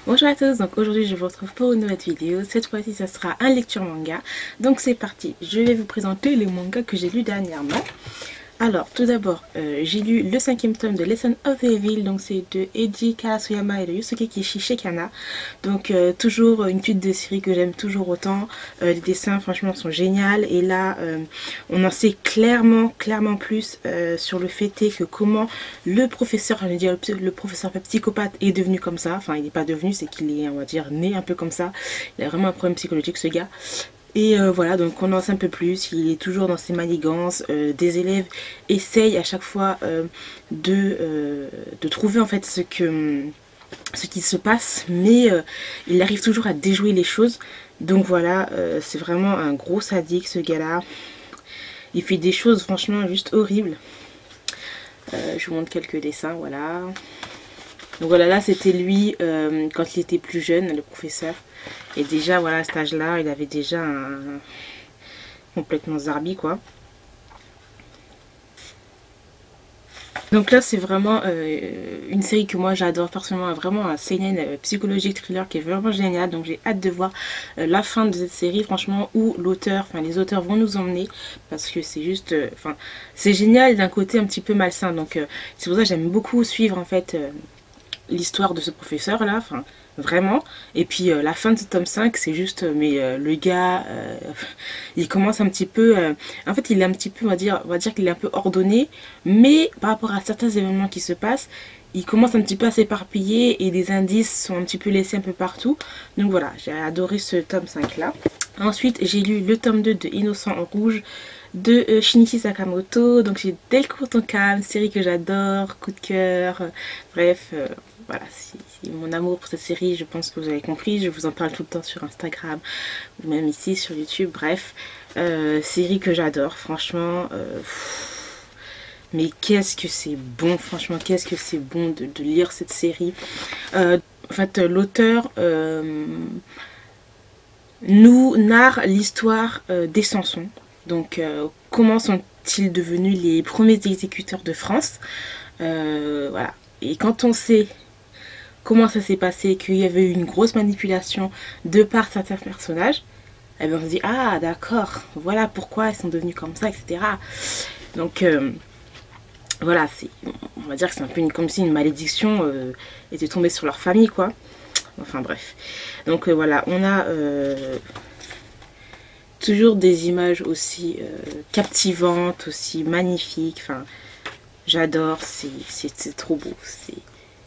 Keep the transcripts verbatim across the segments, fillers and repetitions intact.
Bonjour à tous, donc aujourd'hui je vous retrouve pour une nouvelle vidéo. Cette fois-ci ça sera un lecture manga. Donc c'est parti, je vais vous présenter les mangas que j'ai lus dernièrement. Alors tout d'abord, euh, j'ai lu le cinquième tome de Lesson of the Evil, donc c'est de Eiji Karasuyama et de Yusuke Kishi chez Kana. Donc euh, toujours une tuile de série que j'aime toujours autant. Euh, les dessins franchement sont géniaux et là euh, on en sait clairement, clairement plus euh, sur le fait est que comment le professeur, je veux dire le professeur psychopathe est devenu comme ça. Enfin il n'est pas devenu, c'est qu'il est on va dire né un peu comme ça. Il a vraiment un problème psychologique ce gars. Et euh, voilà, donc on en sait un peu plus, il est toujours dans ses manigances, euh, des élèves essayent à chaque fois euh, de, euh, de trouver en fait ce que ce qui se passe, mais euh, il arrive toujours à déjouer les choses. Donc voilà, euh, c'est vraiment un gros sadique ce gars-là. Il fait des choses franchement juste horribles. Euh, je vous montre quelques dessins, voilà. Donc voilà, là c'était lui euh, quand il était plus jeune, le professeur. Et déjà, voilà, à cet âge-là, il avait déjà un... complètement zarbi, quoi. Donc là, c'est vraiment euh, une série que moi j'adore personnellement, vraiment un seinen euh, psychologique thriller qui est vraiment génial. Donc j'ai hâte de voir euh, la fin de cette série, franchement, où l'auteur, enfin les auteurs vont nous emmener, parce que c'est juste, enfin, euh, c'est génial d'un côté un petit peu malsain. Donc euh, c'est pour ça que j'aime beaucoup suivre en fait euh, l'histoire de ce professeur là, enfin vraiment. Et puis euh, la fin de ce tome cinq, c'est juste, mais euh, le gars, euh, il commence un petit peu, euh, en fait il est un petit peu, on va dire, on va dire qu'il est un peu ordonné, mais par rapport à certains événements qui se passent, il commence un petit peu à s'éparpiller et des indices sont un petit peu laissés un peu partout. Donc voilà, j'ai adoré ce tome cinq là. Ensuite j'ai lu le tome deux de Innocent en rouge de euh, Shinichi Sakamoto. Donc j'ai Delcourt ton calme, série que j'adore, coup de cœur, euh, bref, euh, voilà, c'est mon amour pour cette série, je pense que vous avez compris, je vous en parle tout le temps sur Instagram, ou même ici sur YouTube, bref, euh, série que j'adore, franchement, euh, mais qu'est-ce que c'est bon, franchement, qu'est-ce que c'est bon de, de lire cette série. Euh, en fait, l'auteur euh, nous narre l'histoire euh, des Sansons, donc euh, comment sont-ils devenus les premiers exécuteurs de France, euh, voilà, et quand on sait comment ça s'est passé, qu'il y avait eu une grosse manipulation de par certains personnages, et bien on se dit, ah d'accord, voilà pourquoi ils sont devenus comme ça, et cetera. Donc euh, voilà, on va dire que c'est un peu une, comme si une malédiction euh, était tombée sur leur famille, quoi. Enfin bref. Donc euh, voilà, on a euh, toujours des images aussi euh, captivantes, aussi magnifiques. Enfin, j'adore, c'est trop beau. C'est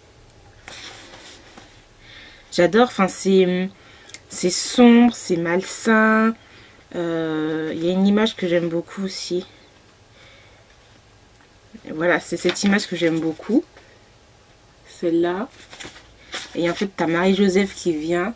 J'adore, enfin c'est c'est sombre, c'est malsain. Il euh, y a une image que j'aime beaucoup aussi. Voilà, c'est cette image que j'aime beaucoup. Celle-là. Et en fait, t'as Marie-Joseph qui vient.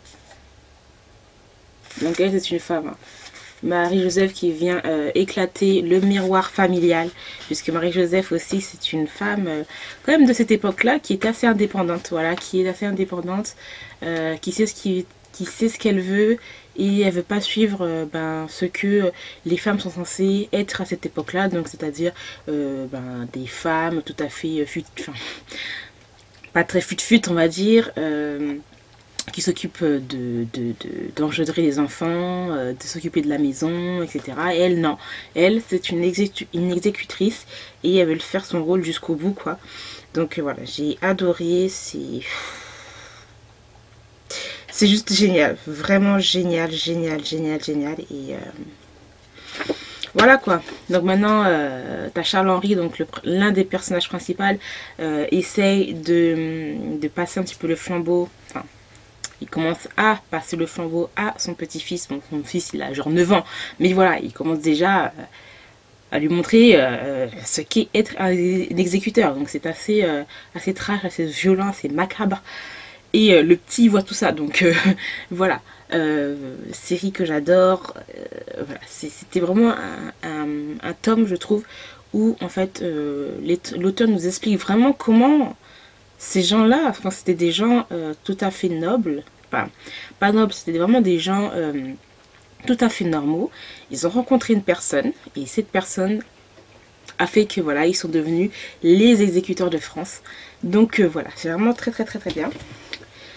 Donc elle, c'est une femme. Hein. Marie-Joseph qui vient euh, éclater le miroir familial. Puisque Marie-Joseph aussi, c'est une femme euh, quand même de cette époque-là qui est assez indépendante. Voilà, qui est assez indépendante. Euh, qui sait ce qui, qui sait ce qu'elle veut et elle veut pas suivre euh, ben, ce que les femmes sont censées être à cette époque-là, donc c'est-à-dire euh, ben, des femmes tout à fait fut, enfin, pas très fut-fut on va dire, euh, qui s'occupent de, de, d'engendrer les enfants, euh, de s'occuper de la maison, et cetera. Et elle, non. Elle, c'est une, exécu une exécutrice et elle veut faire son rôle jusqu'au bout, quoi. Donc euh, voilà, j'ai adoré, c'est... C'est juste génial, vraiment génial, génial, génial, génial. Et euh, voilà quoi. Donc maintenant, euh, t'as Charles-Henri, donc l'un des personnages principaux, euh, essaye de, de passer un petit peu le flambeau. Enfin, il commence à passer le flambeau à son petit-fils. Bon, son fils, il a genre neuf ans. Mais voilà, il commence déjà à lui montrer euh, ce qu'est être un, un exécuteur. Donc c'est assez, euh, assez trash, assez violent, assez macabre. Et euh, le petit voit tout ça, donc euh, voilà, euh, série que j'adore, euh, voilà. C'était vraiment un, un, un tome, je trouve, où en fait euh, l'auteur nous explique vraiment comment ces gens-là, enfin c'était des gens euh, tout à fait nobles, enfin pas nobles, c'était vraiment des gens euh, tout à fait normaux. Ils ont rencontré une personne, et cette personne a fait que voilà, ils sont devenus les exécuteurs de France. Donc euh, voilà, c'est vraiment très très très très bien.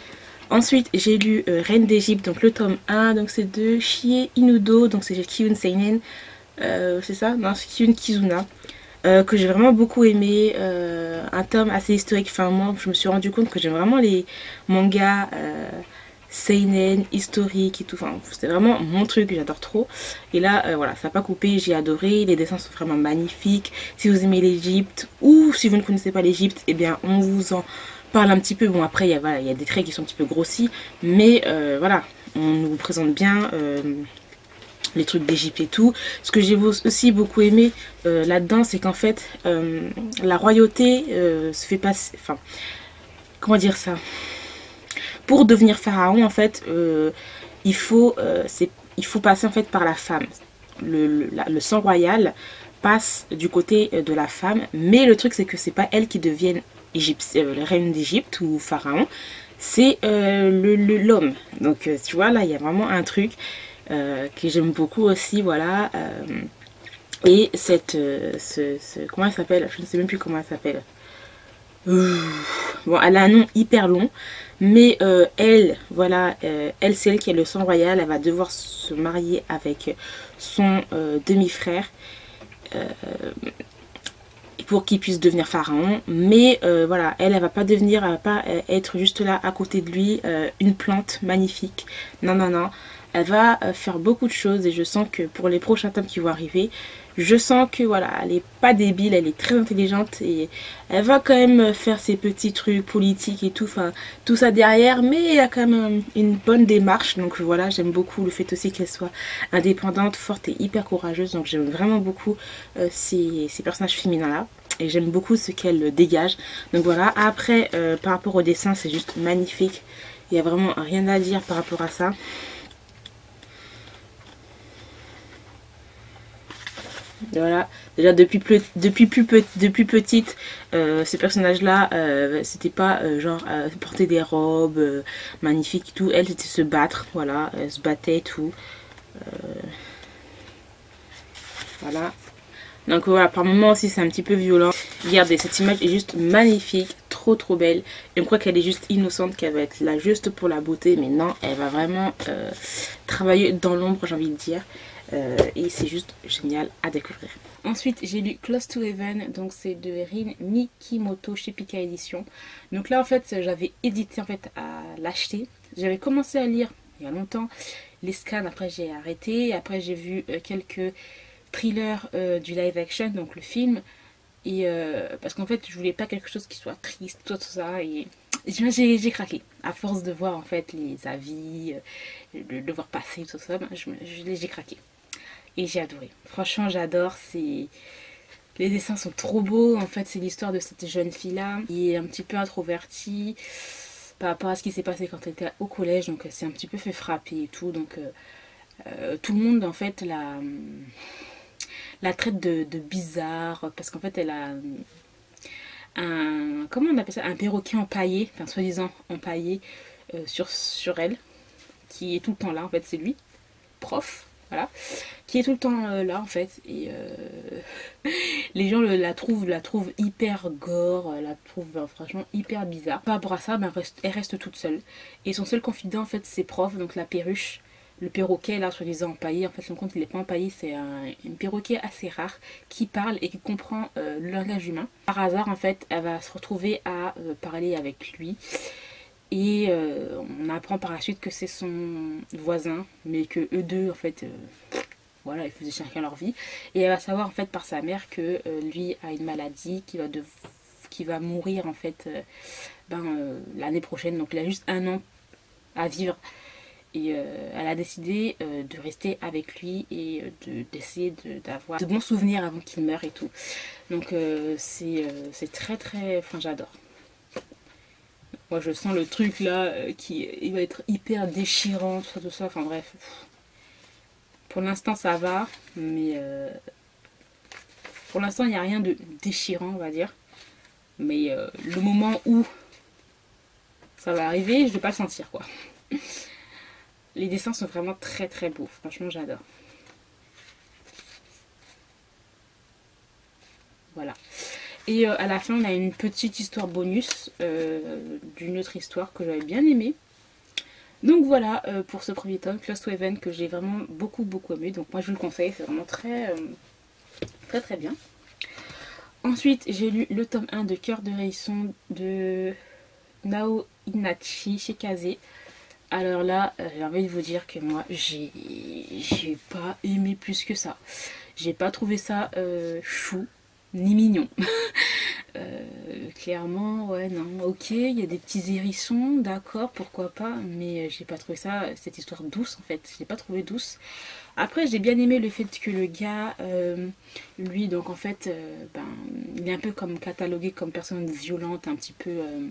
Ensuite, j'ai lu euh, Reine d'Égypte, donc le tome un, donc c'est de Chie Inudo, donc c'est Kiyun Seinen, euh, c'est ça? Non, c'est Kiyun Kizuna, euh, que j'ai vraiment beaucoup aimé, euh, un tome assez historique, enfin moi je me suis rendu compte que j'aime vraiment les mangas euh, seinen, historiques et tout, enfin c'est vraiment mon truc, j'adore trop. Et là, euh, voilà, ça n'a pas coupé, j'ai adoré, les dessins sont vraiment magnifiques. Si vous aimez l'Égypte, ou si vous ne connaissez pas l'Égypte, eh bien on vous en parle un petit peu. Bon après, il y a, voilà, il y a des traits qui sont un petit peu grossis, mais euh, voilà, on nous présente bien euh, les trucs d'Égypte et tout. Ce que j'ai aussi beaucoup aimé euh, là-dedans, c'est qu'en fait, euh, la royauté euh, se fait passer... Enfin, comment dire ça? Pour devenir pharaon, en fait, euh, il, faut, euh, il faut passer en fait par la femme. Le, le, la, le sang royal passe du côté de la femme, mais le truc, c'est que c'est pas elle qui devienne euh, reine d'Égypte ou pharaon, c'est euh, l'homme. Donc, euh, tu vois, là, il y a vraiment un truc euh, que j'aime beaucoup aussi, voilà. Euh, et cette, euh, ce, ce, comment elle s'appelle? Je ne sais même plus comment elle s'appelle. Bon, elle a un nom hyper long, mais euh, elle, voilà, euh, elle, c'est elle qui a le sang royal. Elle va devoir se marier avec son euh, demi-frère euh, pour qu'il puisse devenir pharaon. Mais euh, voilà, elle, elle va pas devenir, elle va pas être juste là à côté de lui, euh, une plante magnifique. Non, non, non. Elle va faire beaucoup de choses et je sens que pour les prochains tomes qui vont arriver, je sens que voilà, elle est pas débile, elle est très intelligente et elle va quand même faire ses petits trucs politiques et tout, enfin tout ça derrière, mais il y a quand même une bonne démarche. Donc voilà, j'aime beaucoup le fait aussi qu'elle soit indépendante, forte et hyper courageuse. Donc j'aime vraiment beaucoup euh, ces, ces personnages féminins là. Et j'aime beaucoup ce qu'elle dégage. Donc voilà, après euh, par rapport au dessin, c'est juste magnifique. Il n'y a vraiment rien à dire par rapport à ça. Voilà, déjà depuis, plus, depuis, plus, depuis petite, euh, ces personnages-là, euh, c'était pas euh, genre euh, porter des robes euh, magnifiques et tout. Elle, c'était se battre, voilà, elle se battait et tout. Euh, voilà. Donc voilà, par moments aussi, c'est un petit peu violent. Regardez, cette image est juste magnifique, trop trop belle. Et on croit qu'elle est juste innocente, qu'elle va être là juste pour la beauté, mais non, elle va vraiment euh, travailler dans l'ombre, j'ai envie de dire. Euh, et c'est juste génial à découvrir. Ensuite, j'ai lu Close to Heaven, donc c'est de Rin Mikimoto chez Pika Édition. Donc là, en fait, j'avais hésité en fait à l'acheter. J'avais commencé à lire il y a longtemps les scans, après j'ai arrêté. Après, j'ai vu euh, quelques thrillers euh, du live action, donc le film. Et euh, parce qu'en fait, je voulais pas quelque chose qui soit triste, tout ça. Et j'ai craqué. À force de voir en fait les avis, euh, de le voir passer, tout ça, ben, j'ai craqué. Et j'ai adoré. Franchement, j'adore. C'est les dessins sont trop beaux. En fait, c'est l'histoire de cette jeune fille-là qui est un petit peu introvertie par rapport à ce qui s'est passé quand elle était au collège. Donc, elle s'est un petit peu fait frapper et tout. Donc, euh, euh, tout le monde, en fait, la, la traite de, de bizarre. Parce qu'en fait, elle a un... Comment on appelle ça? Un perroquet empaillé. Enfin, soi-disant empaillé euh, sur, sur elle. Qui est tout le temps là, en fait, c'est lui. Prof. Voilà, qui est tout le temps euh, là en fait, et euh, les gens le, la trouvent la trouvent hyper gore, la trouvent euh, franchement hyper bizarre. Par rapport à ça, ben, reste, elle reste toute seule, et son seul confident en fait c'est Prof, donc la perruche, le perroquet là soi-disant empaillé. En fait son compte il est pas empaillé, c'est un, un perroquet assez rare qui parle et qui comprend euh, le langage humain. Par hasard en fait elle va se retrouver à euh, parler avec lui. Et euh, on apprend par la suite que c'est son voisin, mais que eux deux, en fait, euh, voilà, ils faisaient chacun leur vie. Et elle va savoir, en fait, par sa mère que euh, lui a une maladie qui va, de, qui va mourir, en fait, euh, ben, euh, l'année prochaine. Donc, il a juste un an à vivre. Et euh, elle a décidé euh, de rester avec lui et d'essayer de, d'avoir de, de bons souvenirs avant qu'il meure et tout. Donc, euh, c'est euh, très, très... Enfin, j'adore. Moi je sens le truc là euh, qui il va être hyper déchirant, tout ça, tout ça. Enfin bref. Pour l'instant ça va, mais euh, pour l'instant il n'y a rien de déchirant on va dire. Mais euh, le moment où ça va arriver, je vais pas le sentir quoi. Les dessins sont vraiment très très beaux, franchement j'adore. Voilà. Et euh, à la fin, on a une petite histoire bonus euh, d'une autre histoire que j'avais bien aimée. Donc voilà euh, pour ce premier tome, Close to Heaven, que j'ai vraiment beaucoup beaucoup aimé. Donc moi je vous le conseille, c'est vraiment très euh, très très bien. Ensuite j'ai lu le tome un de Cœur de Hérisson de Nao Inachi chez Kazé. Alors là, euh, j'ai envie de vous dire que moi, j'ai j'ai pas aimé plus que ça. J'ai pas trouvé ça euh, chou, ni mignon. euh, clairement, ouais, non, ok, il y a des petits hérissons, d'accord, pourquoi pas, mais j'ai pas trouvé ça, cette histoire douce en fait, je l'ai pas trouvé douce. Après, j'ai bien aimé le fait que le gars, euh, lui, donc en fait, euh, ben, il est un peu comme catalogué comme personne violente, un petit peu... Euh,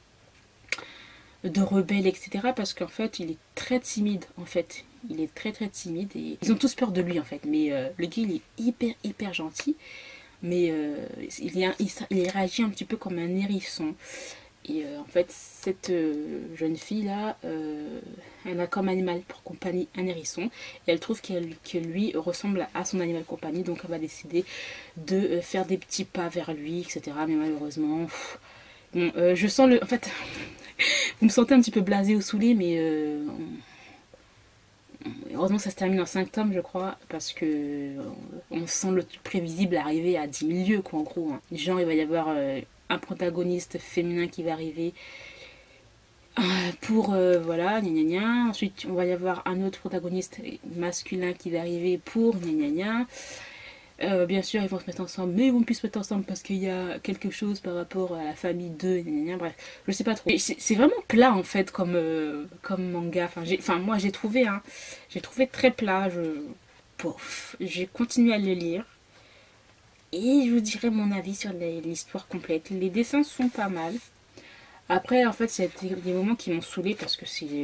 de rebelle, et cetera. Parce qu'en fait, il est très timide, en fait. Il est très très timide et ils ont tous peur de lui, en fait. Mais euh, le gars, il est hyper hyper gentil. Mais euh, il, est, il, il réagit un petit peu comme un hérisson. Et euh, en fait, cette euh, jeune fille-là, euh, elle a comme animal pour compagnie un hérisson. Et elle trouve qu'elle, que lui ressemble à son animal compagnie. Donc elle va décider de euh, faire des petits pas vers lui, et cetera. Mais malheureusement... Pff, bon, euh, je sens le... En fait... Vous me sentez un petit peu blasé ou saoulé, mais euh, heureusement ça se termine en cinq tomes, je crois, parce que on sent le truc prévisible arriver à dix mille lieues, quoi, en gros. Hein. Genre, il va y avoir euh, un protagoniste féminin qui va arriver euh, pour, euh, voilà, gna gna gna. Ensuite, on va y avoir un autre protagoniste masculin qui va arriver pour gna gna gna. Euh, bien sûr, ils vont se mettre ensemble, mais ils vont plus se mettre ensemble parce qu'il y a quelque chose par rapport à la famille d'eux, bref, je sais pas trop. C'est vraiment plat en fait comme, euh, comme manga. Enfin, enfin moi j'ai trouvé, hein, j'ai trouvé très plat. Je, pouf, j'ai continué à le lire et je vous dirai mon avis sur l'histoire complète. Les dessins sont pas mal. Après, en fait, il y a des moments qui m'ont saoulé parce que c'est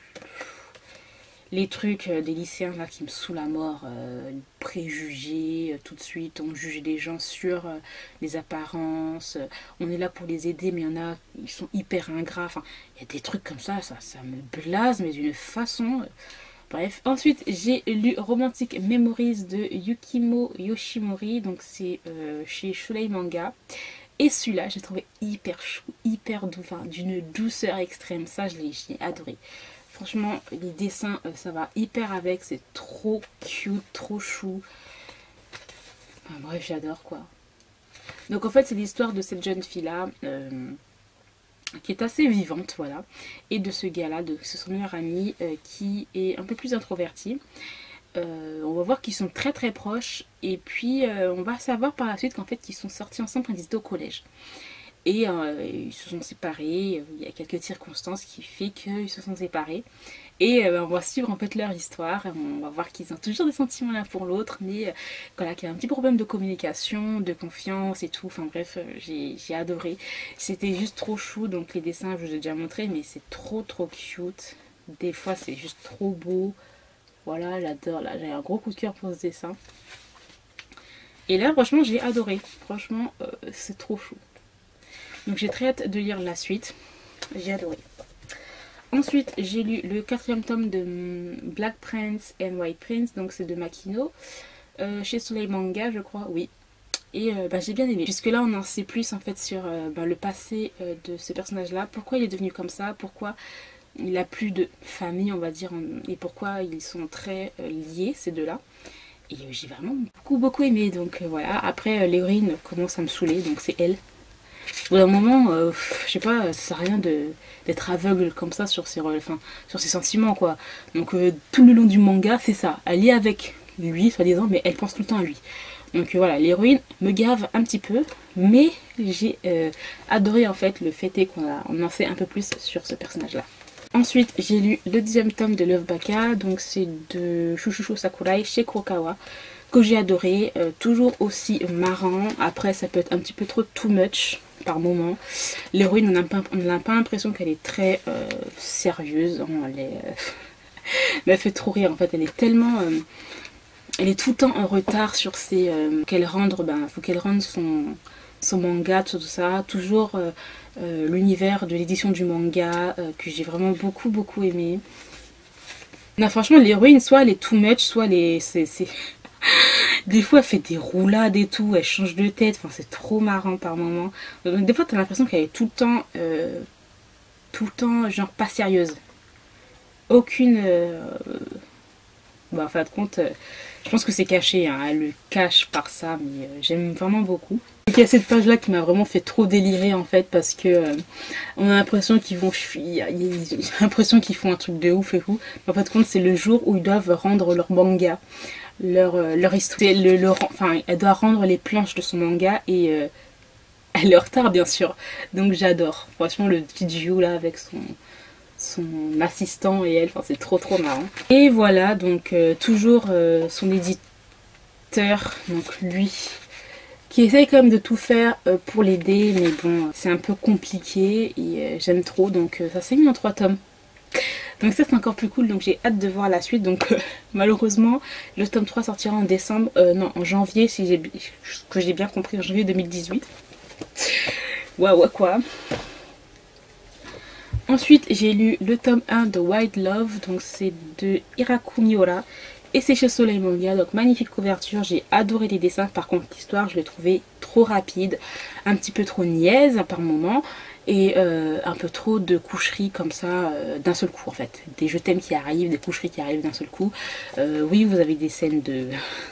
les trucs des lycéens là qui me saoulent à mort, euh, préjugés, euh, tout de suite on juge les gens sur euh, les apparences, euh, on est là pour les aider mais il y en a, ils sont hyper ingrats, enfin il y a des trucs comme ça, ça, ça me blase mais d'une façon, euh, bref. Ensuite j'ai lu Romantic Memories de Yukimo Yoshimori, donc c'est euh, chez Shulei Manga. Et celui-là, j'ai trouvé hyper chou, hyper doux, enfin, d'une douceur extrême, ça je l'ai adoré. Franchement, les dessins, euh, ça va hyper avec. C'est trop cute, trop chou. Enfin, bref, j'adore quoi. Donc en fait, c'est l'histoire de cette jeune fille-là, euh, qui est assez vivante, voilà. Et de ce gars-là, de son meilleur ami, euh, qui est un peu plus introverti. Euh, on va voir qu'ils sont très très proches. Et puis, euh, on va savoir par la suite qu'en fait, ils sont sortis ensemble quand ils étaient au collège. Et euh, ils se sont séparés, il y a quelques circonstances qui font qu'ils se sont séparés. Et euh, on va suivre en fait leur histoire, on va voir qu'ils ont toujours des sentiments l'un pour l'autre, mais euh, voilà, qu'il y a un petit problème de communication, de confiance et tout. Enfin bref, euh, j'ai adoré. C'était juste trop chou, donc les dessins je vous ai déjà montré, mais c'est trop trop cute. Des fois c'est juste trop beau. Voilà, j'adore, là j'ai un gros coup de cœur pour ce dessin. Et là franchement j'ai adoré, franchement euh, c'est trop chou. Donc j'ai très hâte de lire la suite. J'ai adoré. Ensuite, j'ai lu le quatrième tome de Black Prince and White Prince. Donc c'est de Makino. Euh, chez Soleil Manga, je crois. Oui. Et euh, bah, j'ai bien aimé. Puisque là, on en sait plus en fait sur euh, bah, le passé euh, de ce personnage-là. Pourquoi il est devenu comme ça. Pourquoi il a plus de famille, on va dire. Et pourquoi ils sont très euh, liés, ces deux-là. Et euh, j'ai vraiment beaucoup, beaucoup aimé. Donc euh, voilà. Après, euh, l'héroïne commence à me saouler. Donc c'est elle. Au bout d'un moment, euh, je sais pas, ça sert à rien d'être aveugle comme ça sur ses, enfin, sur ses sentiments, quoi. Donc euh, tout le long du manga, c'est ça. Elle est avec lui, soi-disant, mais elle pense tout le temps à lui. Donc euh, voilà, l'héroïne me gave un petit peu, mais j'ai euh, adoré en fait le fait qu'on on en sait un peu plus sur ce personnage-là. Ensuite, j'ai lu le dixième tome de Love Baka, donc c'est de Shushusho Sakurai chez Kurokawa, que j'ai adoré, euh, toujours aussi marrant. Après, ça peut être un petit peu trop too much par moment. L'héroïne, on n'a pas, pas l'impression qu'elle est très euh, sérieuse. Elle, est, euh... elle fait trop rire en fait. Elle est tellement, euh... elle est tout le temps en retard sur ses, euh... qu'elle rendre, ben, faut qu'elle rende son son manga, tout ça. Toujours euh, euh, l'univers de l'édition du manga euh, que j'ai vraiment beaucoup beaucoup aimé. Non, franchement, l'héroïne, soit elle est too much, soit elle est, c'est des fois elle fait des roulades et tout, elle change de tête, enfin c'est trop marrant par moment. Donc des fois t'as l'impression qu'elle est tout le temps, euh, tout le temps genre pas sérieuse. aucune... Euh, bah, en fin de compte, euh, je pense que c'est caché, hein, elle le cache par ça, mais euh, j'aime vraiment beaucoup. Il y a cette page là qui m'a vraiment fait trop délirer en fait, parce que euh, on a l'impression qu'ils vont fuir, j'ai l'impression qu'ils font un truc de ouf et tout. En fin de compte, c'est le jour où ils doivent rendre leur manga, leur, euh, leur histoire. Le, le, enfin, elle doit rendre les planches de son manga et euh, elle est en retard bien sûr. Donc j'adore. Franchement, le petit duo là avec son, son assistant et elle, enfin, c'est trop trop marrant. Et voilà, donc euh, toujours euh, son éditeur, donc lui, qui essaye quand même de tout faire euh, pour l'aider, mais bon, c'est un peu compliqué et euh, j'aime trop, donc euh, ça s'est mis en trois tomes. Donc ça c'est encore plus cool, donc j'ai hâte de voir la suite. Donc euh, malheureusement le tome trois sortira en décembre, euh, non en janvier si j'ai que j'ai bien compris, en janvier deux mille dix-huit. Waouh quoi. Ensuite j'ai lu le tome un de White Love, donc c'est de Hiraku Miura. Et c'est chez Soleil Manga, donc magnifique couverture, j'ai adoré les dessins. Par contre l'histoire je l'ai trouvée trop rapide, un petit peu trop niaise par moment. Et euh, un peu trop de coucheries comme ça euh, d'un seul coup en fait. Des je t'aime qui arrivent, des coucheries qui arrivent d'un seul coup. Euh, oui, vous avez des scènes de...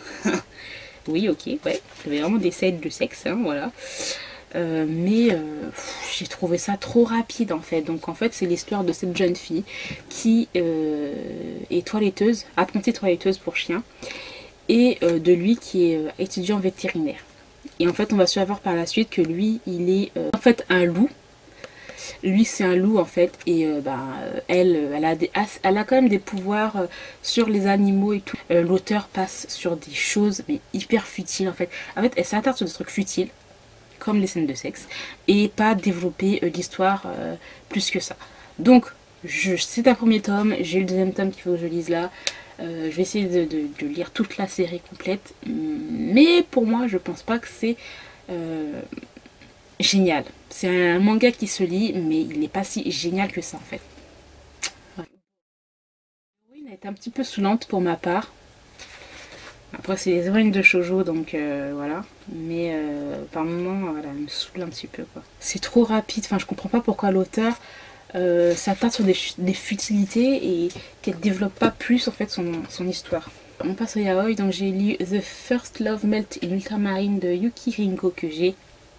oui, ok, ouais. Vous avez vraiment des scènes de sexe, hein, voilà. Euh, mais euh, j'ai trouvé ça trop rapide en fait. Donc en fait c'est l'histoire de cette jeune fille qui euh, est toiletteuse, apprentie toiletteuse pour chiens. Et euh, de lui qui est euh, étudiant vétérinaire. Et en fait on va savoir par la suite que lui il est euh, en fait un loup. Lui c'est un loup en fait et euh, bah, elle, elle a, des, elle a quand même des pouvoirs euh, sur les animaux et tout. Euh, L'auteur passe sur des choses mais hyper futiles en fait. En fait elle s'attarde sur des trucs futiles comme les scènes de sexe et pas développer euh, l'histoire euh, plus que ça. Donc c'est un premier tome, j'ai eu le deuxième tome qu'il faut que je lise là. Euh, je vais essayer de, de, de lire toute la série complète, mais pour moi je pense pas que c'est... Euh, génial. C'est un manga qui se lit, mais il n'est pas si génial que ça en fait. Ouais. Oui, elle est un petit peu saoulante pour ma part. Après, c'est les héroïnes de shoujo, donc euh, voilà. Mais euh, par moments, voilà, elle me saoule un petit peu quoi. C'est trop rapide. Enfin, je comprends pas pourquoi l'auteur euh, s'attarde sur des, des futilités et qu'elle développe pas plus en fait son, son histoire. On passe au yaoi, donc j'ai lu The First Love Melt in Ultramarine de Yuki Ringo que j'ai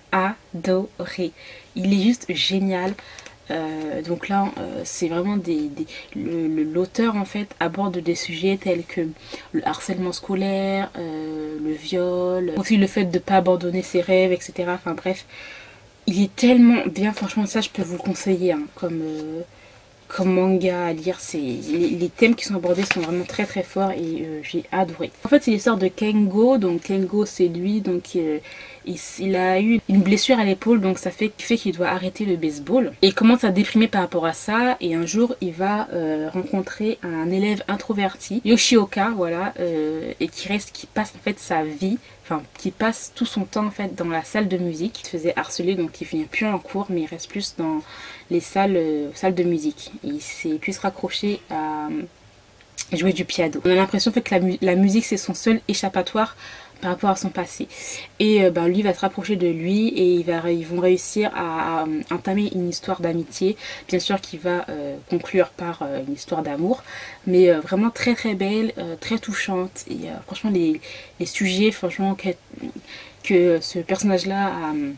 adoré. Il est juste génial. Euh, donc là euh, c'est vraiment des, des l'auteur en fait aborde des sujets tels que le harcèlement scolaire, euh, le viol, aussi le fait de ne pas abandonner ses rêves, etc. Enfin bref, il est tellement bien, franchement ça je peux vous le conseiller hein, comme euh, comme manga à lire. C'est les, les thèmes qui sont abordés sont vraiment très très forts et euh, j'ai adoré. En fait c'est l'histoire de Kengo, donc Kengo c'est lui, donc euh, il, il a eu une blessure à l'épaule, donc ça fait, fait qu'il doit arrêter le baseball et il commence à déprimer par rapport à ça. Et un jour il va euh, rencontrer un élève introverti, Yoshioka, voilà, euh, et qui reste, qui passe en fait sa vie, enfin qui passe tout son temps en fait dans la salle de musique. Il se faisait harceler, donc il finit plus en cours mais il reste plus dans les salles, euh, salles de musique. Et il s'est pu se raccrocher à euh, jouer du piano. On a l'impression en fait que la, mu la musique c'est son seul échappatoire par rapport à son passé. Et euh, ben, lui va se rapprocher de lui et il va, ils vont réussir à, à entamer une histoire d'amitié, bien sûr qui va euh, conclure par euh, une histoire d'amour, mais euh, vraiment très très belle, euh, très touchante. Et euh, franchement les, les sujets franchement que, que ce personnage là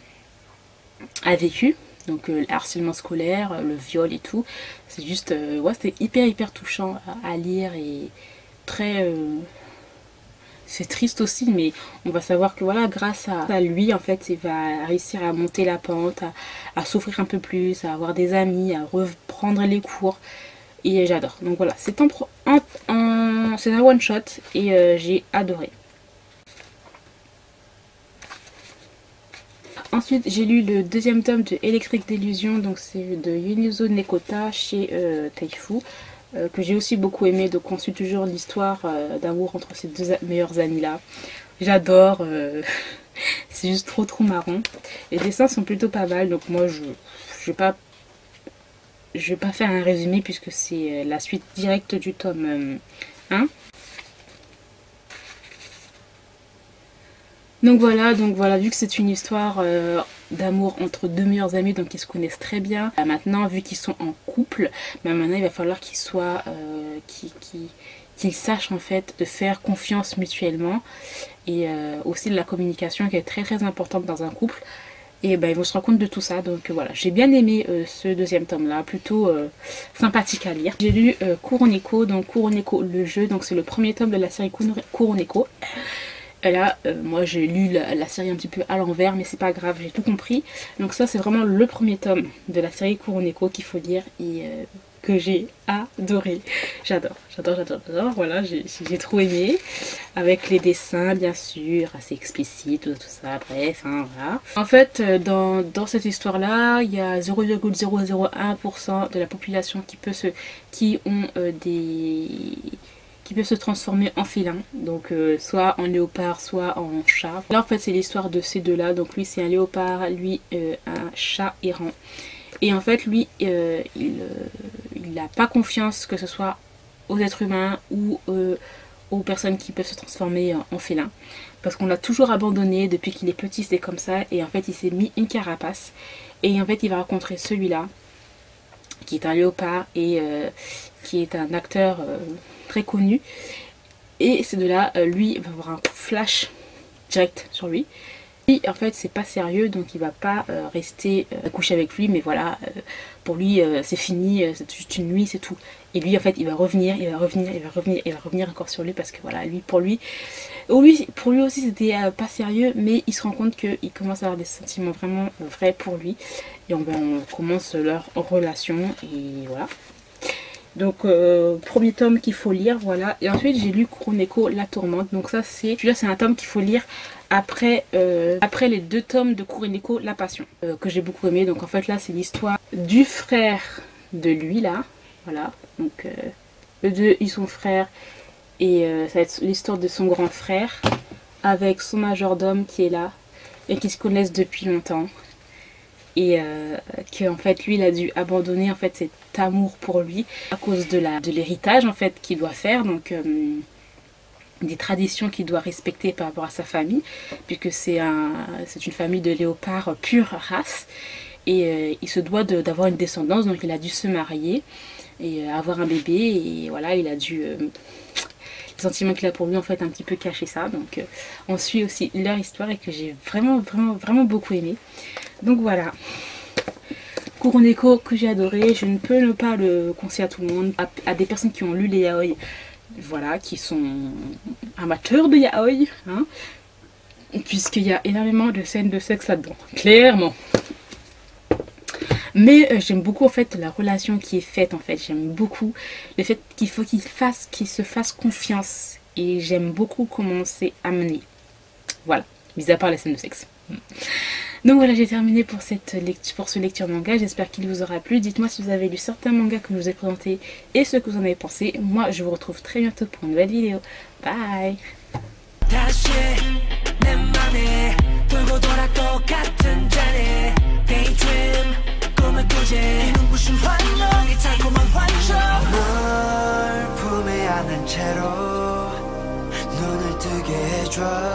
a, a vécu, donc euh, le harcèlement scolaire, le viol et tout, c'est juste, euh, ouais, c'était hyper hyper touchant à, à lire et très... Euh, c'est triste aussi, mais on va savoir que voilà, grâce à, à lui, en fait, il va réussir à monter la pente, à, à s'offrir un peu plus, à avoir des amis, à reprendre les cours. Et j'adore. Donc voilà, c'est un, un, un, c'est un one shot et euh, j'ai adoré. Ensuite, j'ai lu le deuxième tome de Électrique d'illusion, donc c'est de Yunizo Nekota chez euh, Taifu. Euh, que j'ai aussi beaucoup aimé, donc on suit toujours l'histoire euh, d'amour entre ces deux meilleurs amis là. J'adore, euh, c'est juste trop trop marrant. Les dessins sont plutôt pas mal, donc moi je je vais pas je vais pas faire un résumé puisque c'est la suite directe du tome euh, un. Donc voilà, donc voilà, vu que c'est une histoire euh, d'amour entre deux meilleurs amis, donc ils se connaissent très bien. Bah, maintenant, vu qu'ils sont en couple, bah, maintenant il va falloir qu'ils soient, euh, qu'ils, qu'ils, qu'ils sachent en fait de faire confiance mutuellement, et euh, aussi de la communication qui est très très importante dans un couple. Et ben, ils vont se rendre compte de tout ça. Donc euh, voilà, j'ai bien aimé euh, ce deuxième tome là, plutôt euh, sympathique à lire. J'ai lu euh, Kuroneko, donc Kuroneko le jeu, donc c'est le premier tome de la série Kuroneko. Et là, euh, moi j'ai lu la, la série un petit peu à l'envers, mais c'est pas grave, j'ai tout compris. Donc ça c'est vraiment le premier tome de la série Kuroneko qu'il faut lire, et euh, que j'ai adoré. J'adore, j'adore, j'adore, j'adore. Voilà, j'ai trop aimé. Avec les dessins, bien sûr, assez explicites, tout, tout ça, bref, hein, voilà. En fait, dans, dans cette histoire-là, il y a zéro virgule zéro zéro un pour cent de la population qui peut se, qui ont euh, des... qui peut se transformer en félin, donc euh, soit en léopard, soit en chat. Là, en fait, c'est l'histoire de ces deux-là. Donc lui, c'est un léopard, lui, euh, un chat errant. Et en fait, lui, euh, il n'a pas confiance, que ce soit aux êtres humains ou euh, aux personnes qui peuvent se transformer en, en félin. Parce qu'on l'a toujours abandonné depuis qu'il est petit, c'est comme ça. Et en fait, il s'est mis une carapace. Et en fait, il va rencontrer celui-là, qui est un léopard et euh, qui est un acteur euh, très connu. Et ces deux-là, euh, lui, va avoir un coup flash direct sur lui. Lui, en fait, c'est pas sérieux, donc il va pas euh, rester euh, coucher avec lui, mais voilà, euh, pour lui, euh, c'est fini, euh, c'est juste une nuit, c'est tout. Et lui, en fait, il va revenir, il va revenir, il va revenir, il va revenir encore sur lui, parce que voilà, lui, pour lui, oh, lui pour lui aussi, c'était euh, pas sérieux, mais il se rend compte qu'il commence à avoir des sentiments vraiment vrais pour lui. Et on, ben, on commence leur relation, et voilà. Donc euh, premier tome qu'il faut lire, voilà. Et ensuite j'ai lu Kuroneko la tourmente. Donc ça c'est, celui-là c'est un tome qu'il faut lire après, euh, après les deux tomes de Kuroneko la passion, euh, que j'ai beaucoup aimé. Donc en fait là c'est l'histoire du frère de lui là, voilà. Donc euh, eux deux ils sont frères, et euh, ça va être l'histoire de son grand frère avec son majordome qui est là et qui se connaissent depuis longtemps. Et euh, que en fait lui il a dû abandonner en fait cet amour pour lui à cause de la de l'héritage en fait qu'il doit faire, donc euh, des traditions qu'il doit respecter par rapport à sa famille, puisque c'est un c'est une famille de léopards pure race, et euh, il se doit d'avoir une descendance, donc il a dû se marier et euh, avoir un bébé, et voilà il a dû euh, les sentiments qu'il a pour lui en fait un petit peu cacher ça. Donc euh, on suit aussi leur histoire, et que j'ai vraiment vraiment vraiment beaucoup aimé. Donc voilà, Kuroneko que j'ai adoré. Je ne peux ne pas le conseiller à tout le monde, à, à des personnes qui ont lu les yaoi, voilà, qui sont amateurs de yaoi, hein, puisqu'il y a énormément de scènes de sexe là-dedans, clairement. Mais euh, j'aime beaucoup en fait la relation qui est faite, en fait, j'aime beaucoup le fait qu'il faut qu'il fasse, qu'il se fasse confiance, et j'aime beaucoup comment c'est amené. Voilà, mis à part les scènes de sexe. Donc voilà, j'ai terminé pour, cette lecture, pour ce lecture manga. J'espère qu'il vous aura plu. Dites-moi si vous avez lu certains mangas que je vous ai présentés et ce que vous en avez pensé. Moi, je vous retrouve très bientôt pour une nouvelle vidéo. Bye! 눈을 뜨게 해줘.